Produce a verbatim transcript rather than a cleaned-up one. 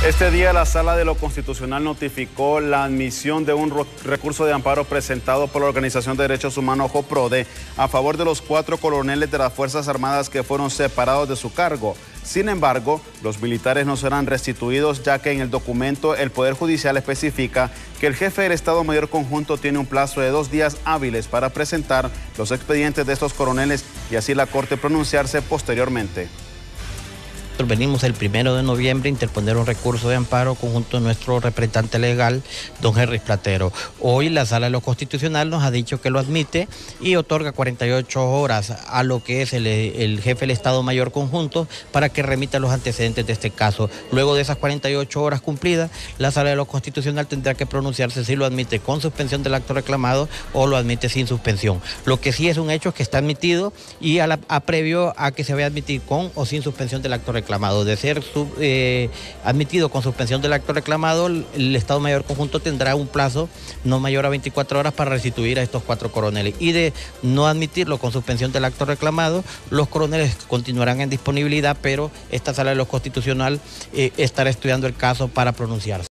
Este día la Sala de lo Constitucional notificó la admisión de un recurso de amparo presentado por la Organización de Derechos Humanos JOPRODE a favor de los cuatro coroneles de las Fuerzas Armadas que fueron separados de su cargo. Sin embargo, los militares no serán restituidos, ya que en el documento el Poder Judicial especifica que el jefe del Estado Mayor Conjunto tiene un plazo de dos días hábiles para presentar los expedientes de estos coroneles y así la Corte pronunciarse posteriormente. Venimos el primero de noviembre a interponer un recurso de amparo conjunto a nuestro representante legal, don Henry Platero. Hoy la Sala de lo Constitucional nos ha dicho que lo admite y otorga cuarenta y ocho horas a lo que es el, el jefe del Estado Mayor Conjunto para que remita los antecedentes de este caso. Luego de esas cuarenta y ocho horas cumplidas, la Sala de lo Constitucional tendrá que pronunciarse si lo admite con suspensión del acto reclamado o lo admite sin suspensión. Lo que sí es un hecho es que está admitido y a, la, a previo a que se vaya a admitir con o sin suspensión del acto reclamado. reclamado. De ser sub, eh, admitido con suspensión del acto reclamado, el, el Estado Mayor Conjunto tendrá un plazo no mayor a veinticuatro horas para restituir a estos cuatro coroneles. Y de no admitirlo con suspensión del acto reclamado, los coroneles continuarán en disponibilidad, pero esta Sala de lo Constitucional eh, estará estudiando el caso para pronunciarse.